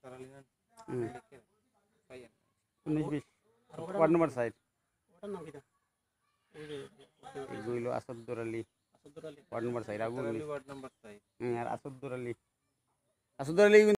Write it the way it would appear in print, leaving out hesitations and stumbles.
19-20 ward number 4 এগুলো Asadur Ali ward number 4 আগুন আর আসাদুর আলী